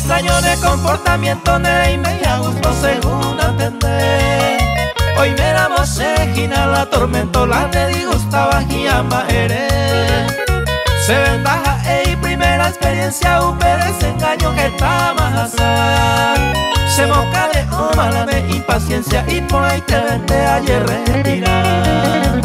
extraño de comportamiento y me gusto según atender. Hoy me damos segina la tormento, la de disgustaba y ama eres. Se ventaja y primera experiencia, uperes engaño que está más. Se moca de mala de impaciencia y por ahí te vende ayer retirar.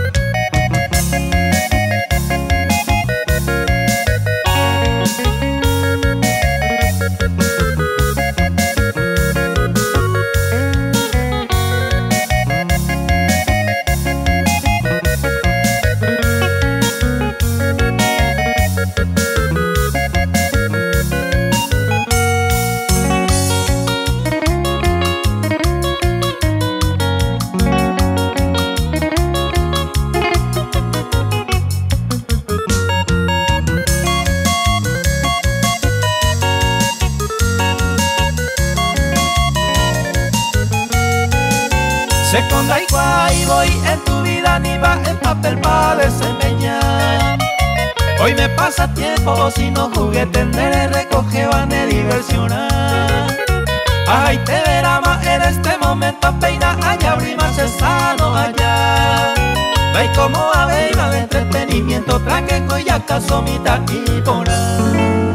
Seconda y voy en tu vida ni va en papel para desempeñar. Hoy me pasa tiempo si no jugué tender, recoge van a diversionar. Ay te verá más en este momento peina allá brimas sano allá. Ve como aveina de entretenimiento traque y acaso mitad y por ahí.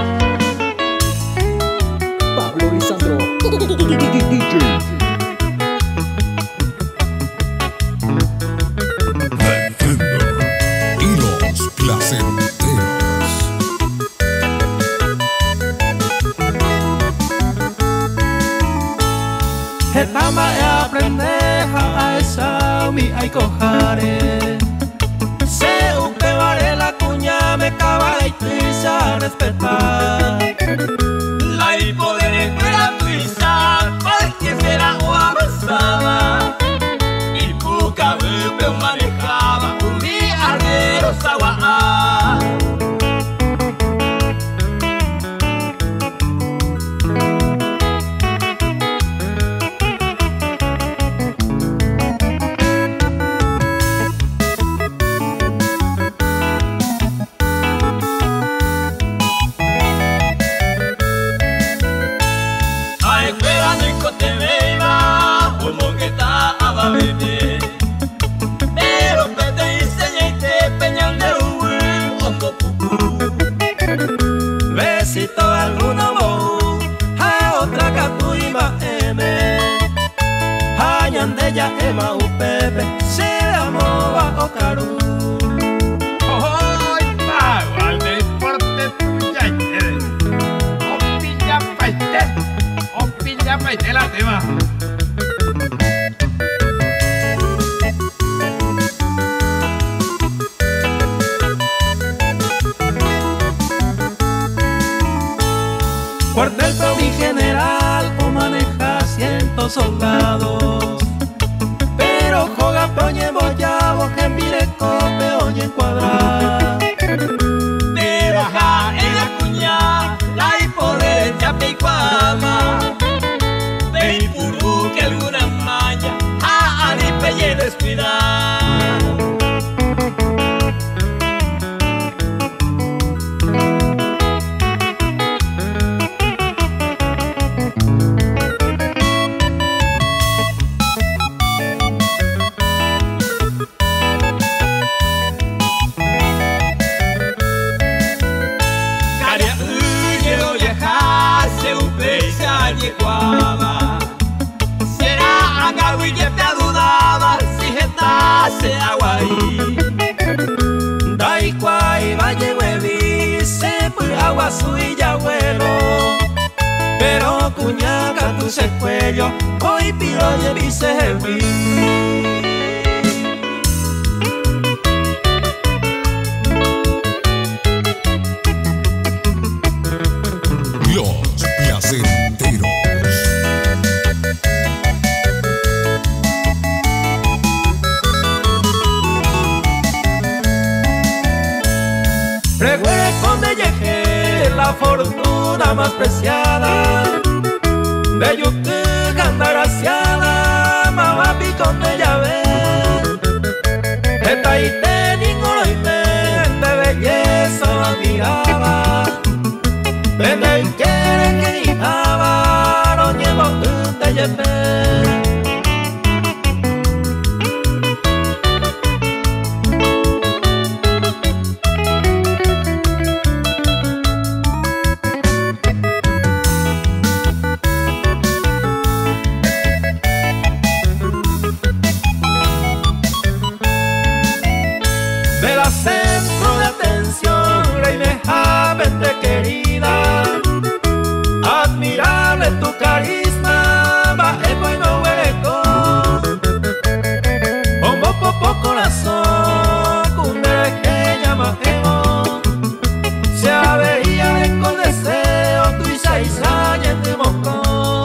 Pablo Lisandro DJ. Etama aprender a esa mi ay cojare. Se uke vare la cuña me cava y tuisa respetar. La y poder escuela tuisa porque será o avanzada. Y puca bupe manejaba un mi ardero sawa. Pero que te enseñé y te peñan de un besito alguno bo a otra catuima eme añandella ema upepe se amova o caru. Hoy pago al deporte tuya y o pilla paite la tema. Cuartel pro mi general o maneja 100 soldados, pero joga poñe bollavo que mire cope oye encuadrar. De baja en la cuña, la y poder chape y guama. De impuru que alguna maña, a aripe y descuidar. Será agua y te dudaba si jetase agua ahí. Dai cuai valle huevi se pur agua suya huevo. Pero cuñaca tu se cuello hoy piro y se vi. Recuerda cuando llegué la fortuna más preciada de Yucatán, candagraciada, mamapi con ella ve. Esta y te ninguno y de belleza admiraba. Vende y quiere centro de atención, reimejamente querida. Admirable tu carisma, va el bueno hueco. Bombo popo corazón, cumbre que llama emo. Se aveía con deseo, tu isa isa y en tu mocón.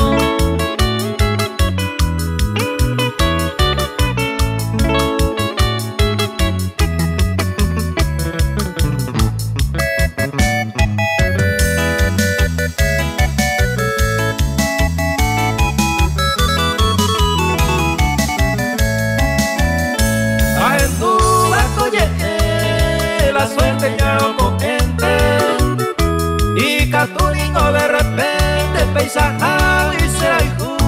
La suerte ya no comente y Caturingo de repente paisaje y será hijo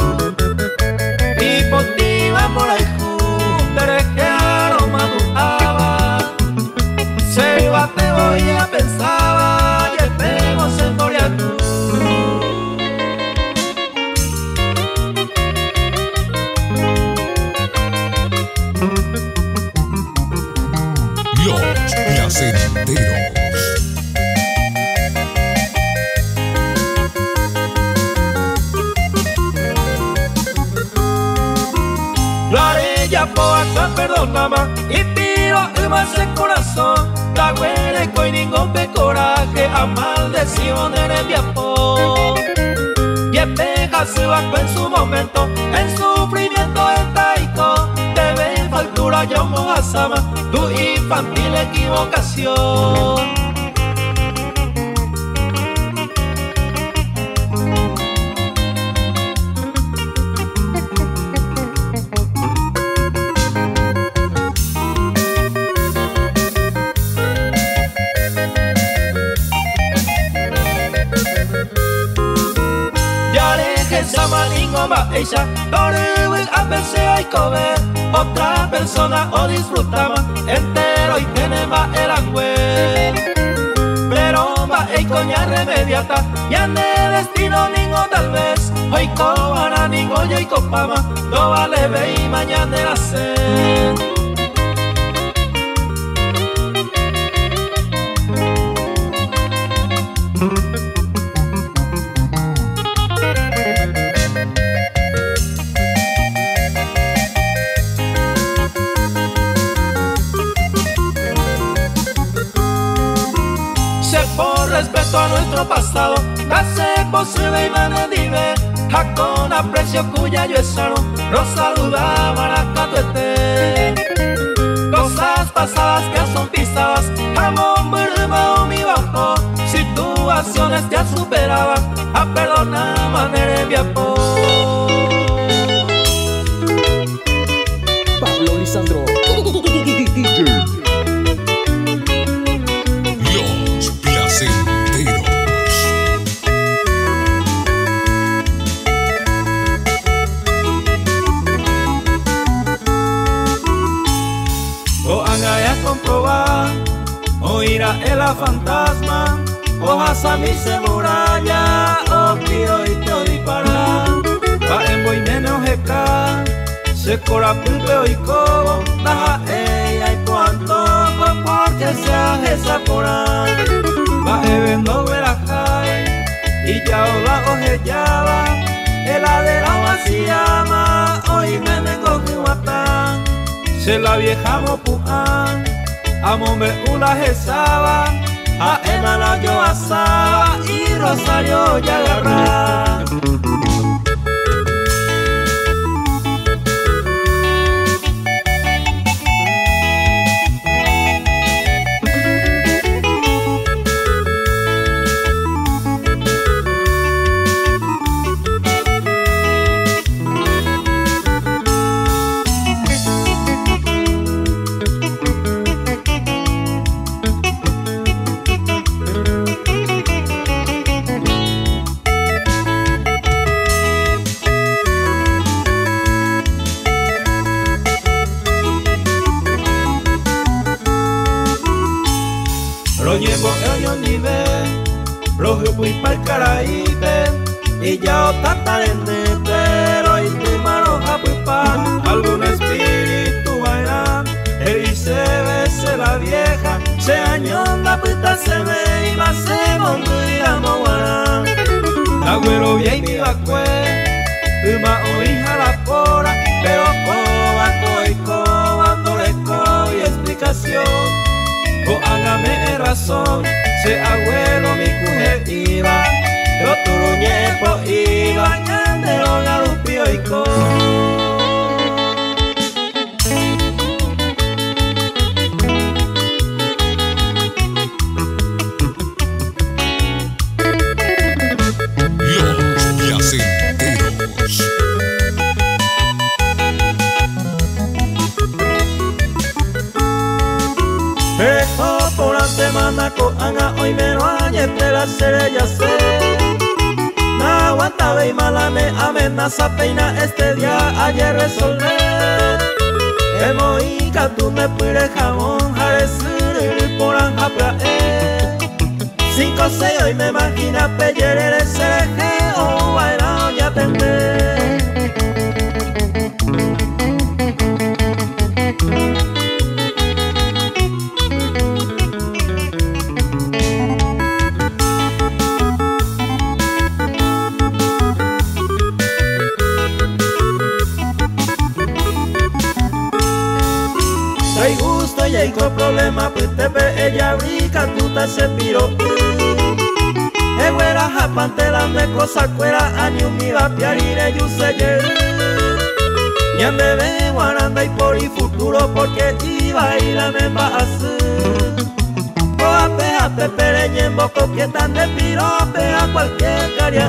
y potiva por ahí derejearon maduaba se bate voy a pensaba y esperemos en Moriacú. Los Placenteros. Lo haré ya por acá, perdona más y tiro el más el corazón. La güere y ningún pe coraje a maldición en el viapo. Y pega su bajo en su momento, en sufrimiento en taiko. Debe factura yo mojasama, tu infantil equivocación. Samaningo va ella, Torre a verse y comer. Otra persona o disfruta más entero y tiene más el angüe. Pero va y coña remediata, ya no destino ningo tal vez. Hoy cobara ningo yo y copama, no vale ve y mañana la sed. Por respeto a nuestro pasado, hace posible y manedive, a con aprecio cuya yo esano, nos saluda Maracatuete. Cosas pasadas que son pisadas, jamón, burma o mi bajo, situaciones te han superado, a perdonar manera en viapo. Pablo Lisandro. Los Placenteros. O haga a comprobar, o irá el fantasma, o hasa mi se muralla, o tiro y te disparar. Va en boy menos jeca, se cora pulpe y cobo, daja ella y cuanto, porque se hace por ahí. Va evendo verajay, y ya o la ojellaba, heladera se llama, hoy me vengo que matan. Se la vieja mopuán, amo me una jesaba, a Emma la yo asaba y Rosario ya agarra. Lo llevo el año nivel, lo fui pa'l Caraíbe, y ya otra tarde, pero y tu mano japuipa, algún espíritu baila, él y se bese la la vieja, se añonda puta se ve y va se mondu y la moguana. Agüero bien mi vacue, uma o hija la pora, pero coba, no y explicación. O hágame razón, se abuelo mi mujer iba, yo turuñepo iba, ñandero galupio y co. Manaco anga hoy me lo añete la ya sé. Na aguanta ve y mala me amenaza peina este día ayer resolver. Emoica tú me pide jamón jaresur por anjapra 5-6 hoy me imagina peyere sereje o bailao ya tendré. Hay gusto y hay problema, pues te ve ella rica, tú te se piro. Güera japante la me cosa cuera, año mi va piarire yo se lleve. Ya me ve guaranda y por y futuro porque iba y la me va a hacer. Coa pea te pereñe en boco que tan de piro, pea cualquier caria.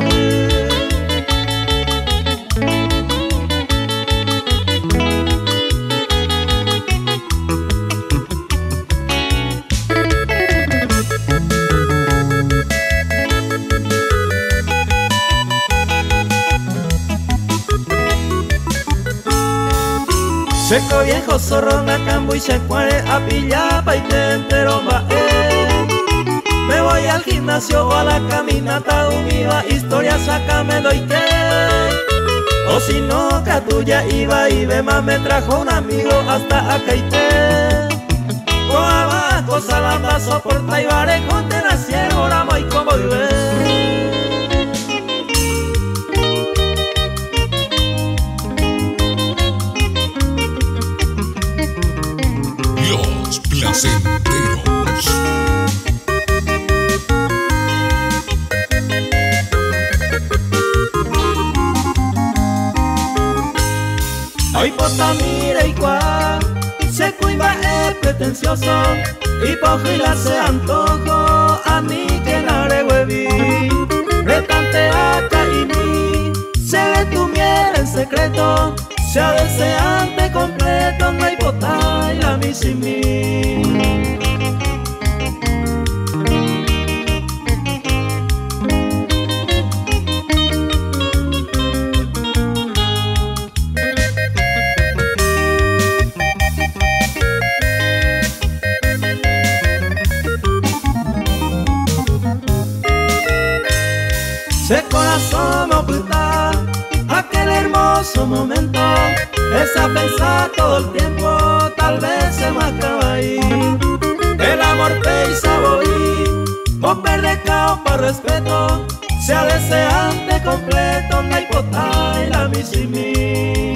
Seco viejo zorro na cambo y se cuare a pillapa y te entero va. Me voy al gimnasio o a la caminata unida, historia sácame doy que. O si no que tuya iba y bema me trajo un amigo hasta acá y te. O abajo salamba soporta y vare con te nacieron ahora muy como vive. Placenteros. Hoy pota mira y cuá, se cuiva es pretencioso y pojila se antojo a mí que nare hueví. Retante acá y mí, se ve tu miel en secreto, sea deseante completo, no hay pota y la mi sin mí. Se corazón no puta, aquel hermoso momento, esa pensar todo el tiempo, tal vez se me acaba ahí. El amor te hizo boí, o perder cao por respeto, sea deseante completo, no hay pota y la misimí.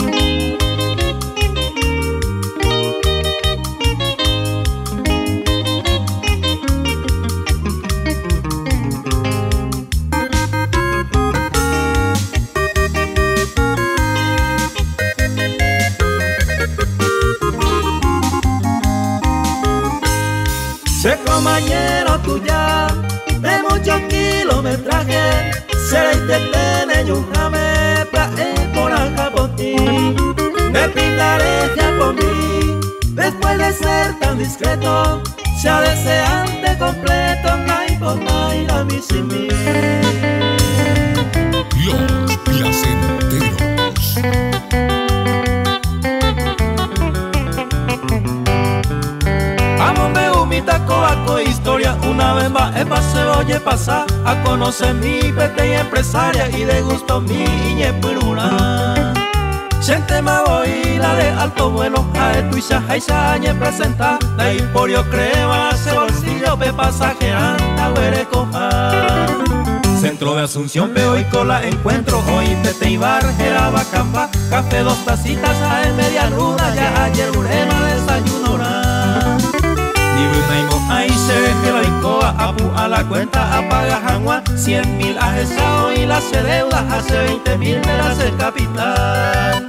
Seco mañero tuya, de muchos kilometraje, será y te tene y un jame, plae por acá por ti. Me pintaré ya por mí, después de ser tan discreto, sea deseante completo, no hay pota y la mi sin mí. Los placenteros. Amome humita coaco historia, una vez va se oye pasar a conocer mi pete y empresaria y de gusto mi iñe puruna. Gente la de alto vuelo, a etuisha haisañe presenta, la Emporio crema, ese bolsillo pe pasaje anta huere coja. Centro de Asunción, peo y cola encuentro, hoy Pete y Bar, Jeraba Camba, café 2 tacitas, a en media luna, ya ayer urema desayuno hora. Ni Brunaimo, ahí se ve que la incoa, apu a la cuenta, apaga jangua, 100.000 ajesao y las deudas, hace 20.000 de las el capital.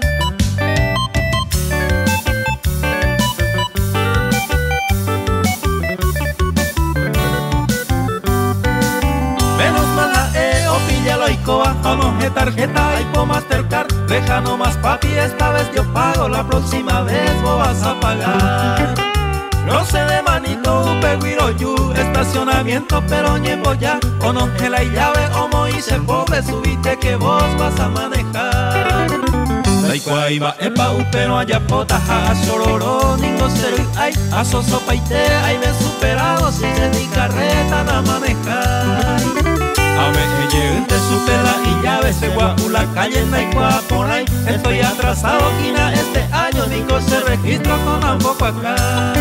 Vamos de tarjeta y po Mastercard, deja nomás papi, esta vez yo pago, la próxima vez vos vas a pagar. No sé de manito, peguiro yu, estacionamiento pero ñembo ya, o no gela y llave, o moise pobre, subite que vos vas a manejar. Taikwaiba epa pero allá potaja, sororo, ningo cero ay, aso sopa y te, ay me superado, si se di carreta na manejar. A me gente supera y ya ves la calle en Naikua por ahí. Estoy atrasado, quina, este año Nico se registró con tampoco acá.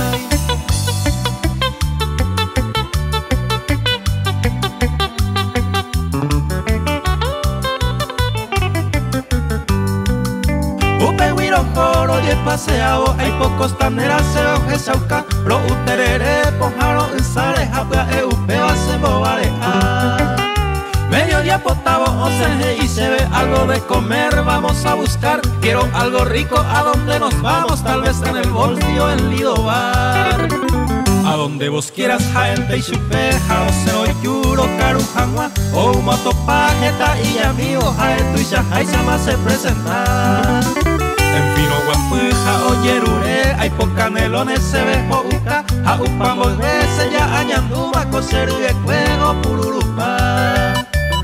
Upe huiro joro y paseado, hay pocos taneras se oje sauca. Lo uterere, pojaro, ensare, japia, eupe, se bobareja. Mediodía potavo, oceje y se ve algo de comer, vamos a buscar. Quiero algo rico, ¿a dónde nos vamos? Tal vez en el bolsillo en Lido Bar. A donde vos quieras, gente y chupe, jaroseo y yuro, carujangua, o motopajeta y amigo, jaetu y shahai se más se presenta. En fino guapuja o yerure, hay pocanelones se ve jouca, a upambo se ya añanduba, coseru y cuego, pururupa.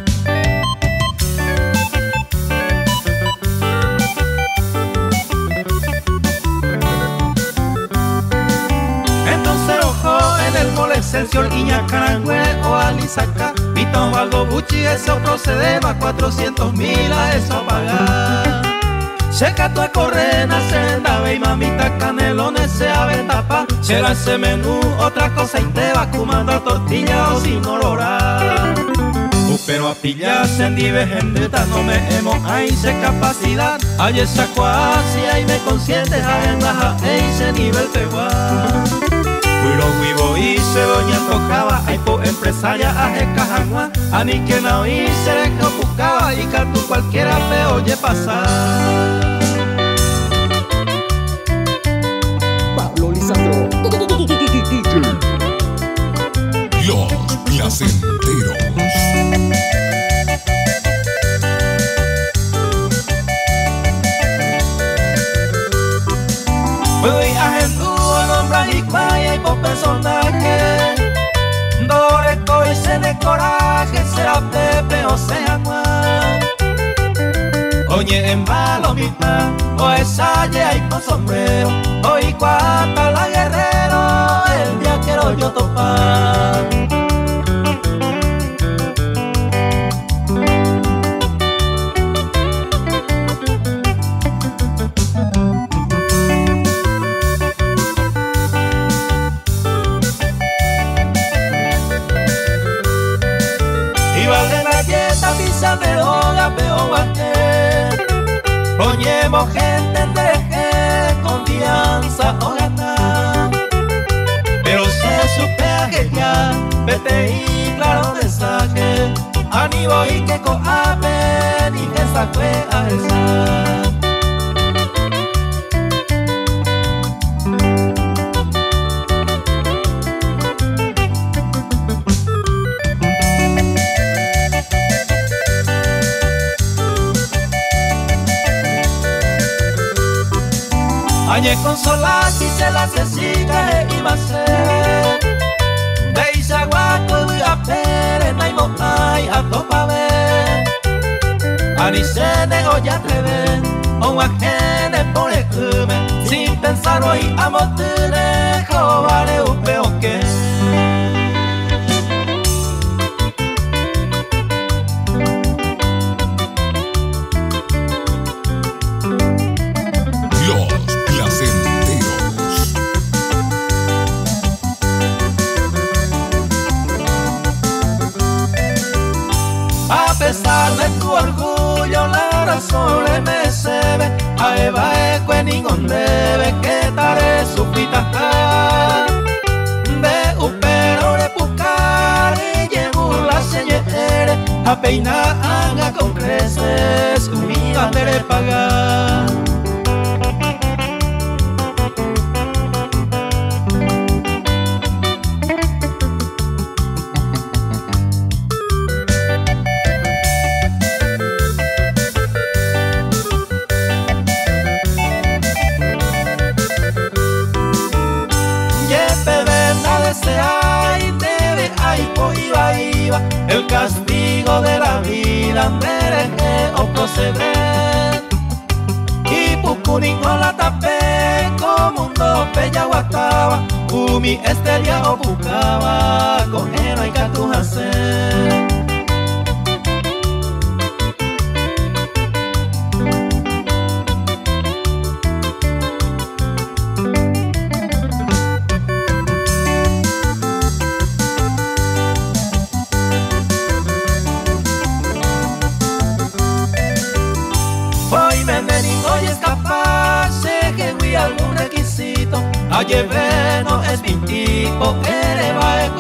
Excelsior, Iñacarangüe o Alisaca, Pitón, Valdo, Buchi, eso procede a 400.000 a eso pagar. Checa tu correna, senda, ve y mamita canelones se aventapa. Será ese menú, otra cosa y te va comando tortilla o sin olorar. Pero a pillarse en divergente, no me hemo, ahí se capacidad. Hay esa cuasi, ahí me consiente, en baja, ese nivel te va. Puro huivo y se doña tocaba, hay po empresaria aje cajangua, ani que no y se le buscaba y canto cualquiera te oye pasar. Pablo Lisandro. Los Placenteros. Voy a y vaya y por personaje Doreco y se de coraje, sea Pepe o sea Juan. Oye en palomita o esa ya y con sombrero, hoy cuata la guerrero, el día quiero yo topar. De hoga peo guante, oñemos gente de confianza o ganar. Pero se supea que ya vete y claro mensaje, anibo y que coapen y que esa fue a esa. Añe con solas y se las siga y va a ser de Isaguaco y a Pere, naimo ay a topa ver. Anicene o ya te ven, o ajene por el sin pensar hoy a motene, jovare un peo que. tu orgullo la razón me sebe a eva eque ningún debe que tare su pita de upero de pucar y llevo la señere a peinar anga con creces mi bandera pagar. El castigo de la vida merece o proceder y pucuringo la tapé como un dope ya guataba umi este día o buscaba con él hay que tu hacer. Algún requisito a llevarnos es mi tipo que va a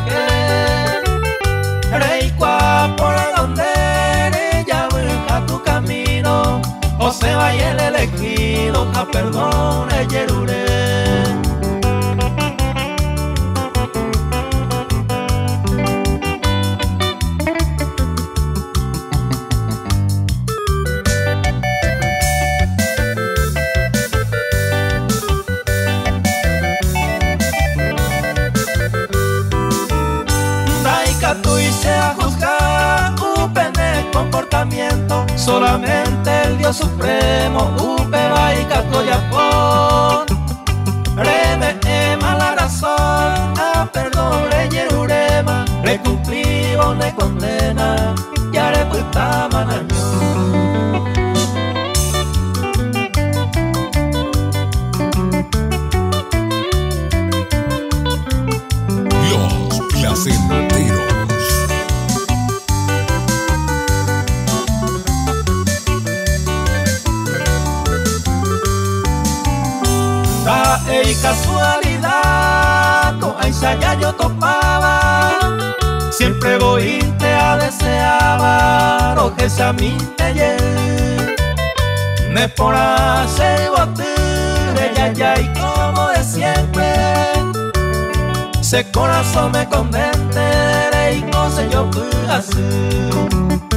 que rey qua por donde ella busca tu camino o se vaya el elegido a perdón el yerure. Solamente el Dios Supremo, Upeba y Catoyapón, Reme ema la razón, a perdón reye urema, recumplivo ne condena, ya reputa manaño. Los placenteros. Y casualidad, con Aisha ya yo topaba, siempre voy te a deseaba, lo que se a mí te lleve, me por hacer bote, ya y como de siempre, ese corazón me convence y no sé yo puedo hacer.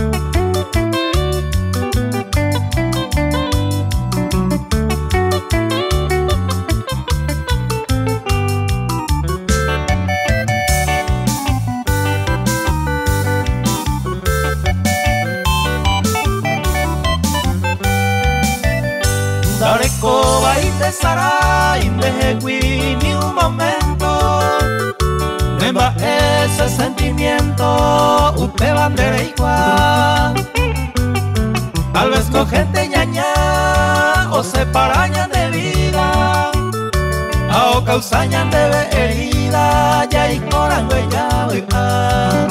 Coba y te sará y me ni un momento Nemba ese sentimiento usted bandera igual tal vez con gente ñaña o separañan de vida o causañan de herida ya y corango ya voy a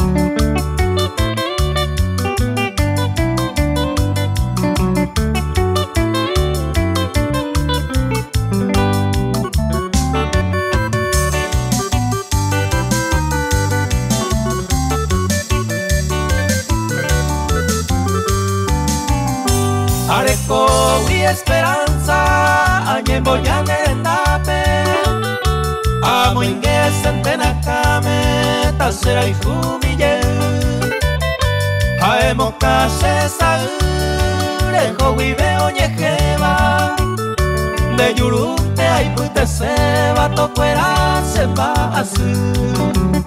Areco y esperanza, añen boyan en nape, amo ingues en tenacame, tasera y fumille, aemo case saure, jovive oñejeva, de yurute ay pute seba, tocuera se va a su.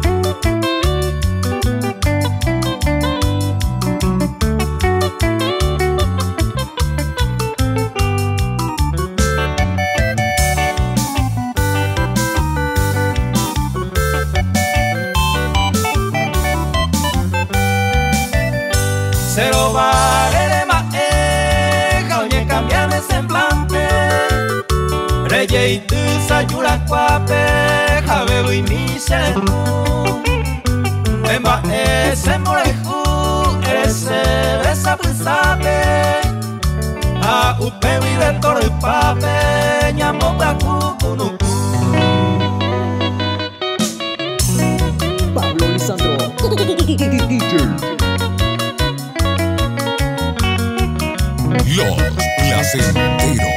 Cero vale de maeja, oye cambian de semblante. Reye y tu sayura cuape, jabebo y mi senu. Emba ese moreju, ese sate a upe vive torre pape ñamo bakukunuku. Pablo Lisandro. DJ. Los Placenteros.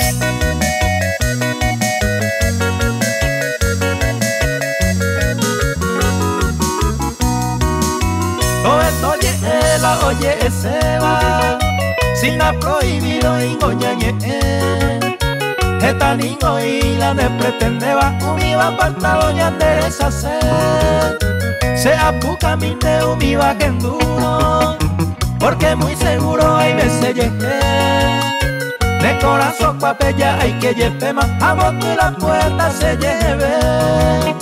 Oye, la oye se va, sin la prohibido ingoñañe. Esta niño y la de pretendeba, umiva aparta doña Teresa se apuca mi de umiva que enduro, porque muy seguro hay veces llegué. De corazón papella hay que lleve más, a boto y la puerta se lleve.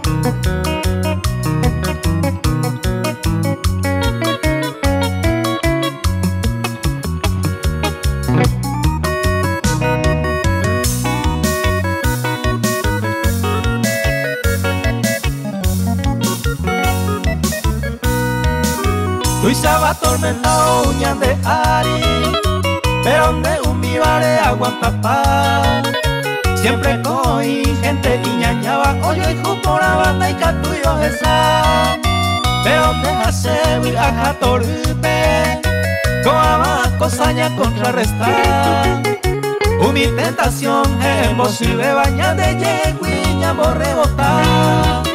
Luisa va tormentado uñas de Ari, pero donde un vivare aguantapá. Siempre coi gente y ñañaba, oyo y jupora banda y catuyo esa. Pero donde hace viaja torpe, coaba cosaña contrarrestar. Mi tentación es imposible bañar de yeguiña por rebotar.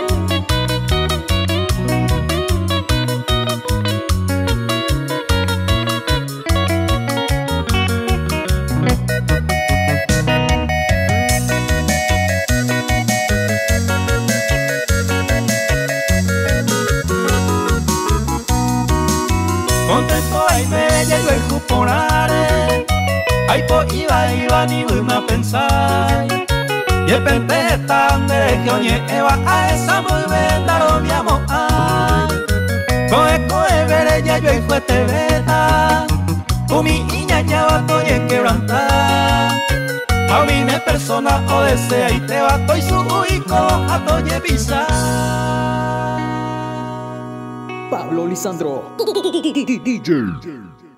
Contento ahí me llegó el cuponare, ay po iba ni voy a pensar. Y el pente tan de que oye eva a esa muy venda lo mi amor. Coe veré ya yo y fue te beta, mi niña ya va estoy en quebrantar. A mí me persona o desea y te va estoy su uico a toye pisar. Pablo Lisandro. DJ.